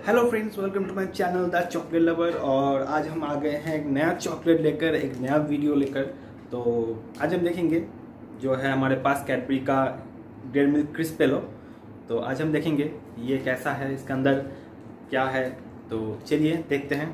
Hello friends, welcome to my channel the chocolate lover. और आज हम आ गए हैं एक नया चॉकलेट लेकर, एक नया वीडियो लेकर। तो आज हम देखेंगे जो है हमारे पास कैडबरी का डेयरी मिल्क क्रिस्पेलो। तो आज हम देखेंगे ये कैसा है, इसके अंदर क्या है। तो चलिए देखते हैं।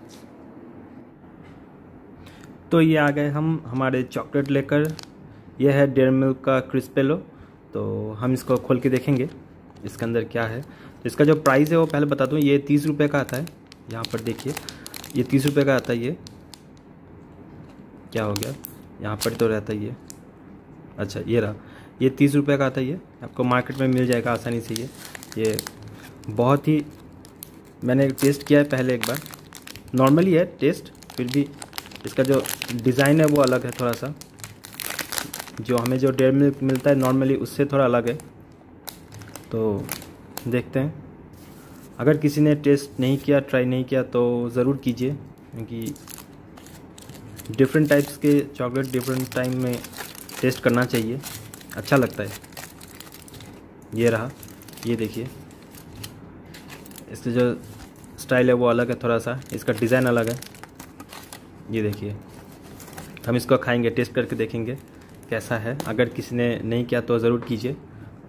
तो ये आ गए हम हमारे चॉकलेट लेकर। यह है डेयरी मिल्क का क्रिस्पेलो। तो हम इसको खोल के देखेंगे इसके अंदर क्या है। तो इसका जो प्राइस है वो पहले बता दूं, ये 30 रुपये का आता है। यहाँ पर देखिए, ये 30 रुपये का आता है। ये क्या हो गया, यहाँ पर तो रहता है ये। अच्छा, ये रहा, ये 30 रुपये का आता है। ये आपको मार्केट में मिल जाएगा आसानी से। ये बहुत ही, मैंने टेस्ट किया है पहले एक बार। नॉर्मली है टेस्ट, फिर भी इसका जो डिज़ाइन है वो अलग है थोड़ा सा। जो हमें जो डेयरी मिल्क मिलता है नॉर्मली उससे थोड़ा अलग है। तो देखते हैं। अगर किसी ने टेस्ट नहीं किया, ट्राई नहीं किया तो ज़रूर कीजिए, क्योंकि डिफरेंट टाइप्स के चॉकलेट डिफरेंट टाइम में टेस्ट करना चाहिए, अच्छा लगता है। ये रहा, ये देखिए, इसका जो स्टाइल है वो अलग है थोड़ा सा, इसका डिज़ाइन अलग है। ये देखिए, हम इसको खाएंगे, टेस्ट करके देखेंगे कैसा है। अगर किसी ने नहीं किया तो ज़रूर कीजिए,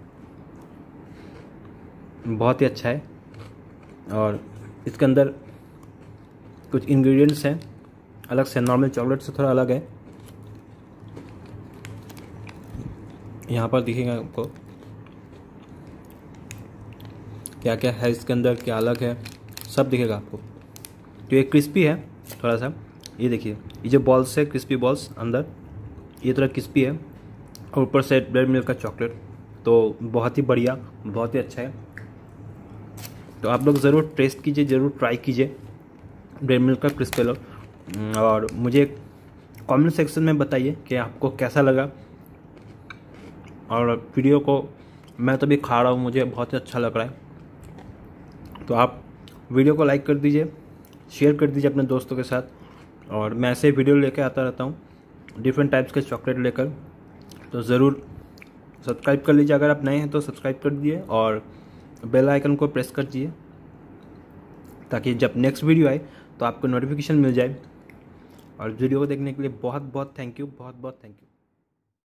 बहुत ही अच्छा है। और इसके अंदर कुछ इंग्रेडिएंट्स हैं अलग से, नॉर्मल चॉकलेट से थोड़ा अलग है। यहाँ पर दिखेगा आपको क्या क्या है इसके अंदर, क्या अलग है, सब दिखेगा आपको। तो ये क्रिस्पी है थोड़ा सा। ये देखिए, ये जो बॉल्स है, क्रिस्पी बॉल्स अंदर, ये थोड़ा क्रिस्पी है। और ऊपर से डेयरी मिल्क का चॉकलेट, तो बहुत ही बढ़िया, बहुत ही अच्छा है। तो आप लोग ज़रूर टेस्ट कीजिए, ज़रूर ट्राई कीजिए डेयरी मिल्क का क्रिस्पेलो। और मुझे कमेंट सेक्शन में बताइए कि आपको कैसा लगा। और वीडियो को मैं तो भी खा रहा हूँ, मुझे बहुत ही अच्छा लग रहा है। तो आप वीडियो को लाइक कर दीजिए, शेयर कर दीजिए अपने दोस्तों के साथ। और मैं ऐसे वीडियो लेकर आता रहता हूँ डिफरेंट टाइप्स के चॉकलेट लेकर। तो ज़रूर सब्सक्राइब कर लीजिए, अगर आप नए हैं तो सब्सक्राइब कर दीजिए और बेल आइकन को प्रेस कर दीजिए, ताकि जब नेक्स्ट वीडियो आए तो आपको नोटिफिकेशन मिल जाए। और वीडियो को देखने के लिए बहुत बहुत थैंक यू, बहुत बहुत थैंक यू।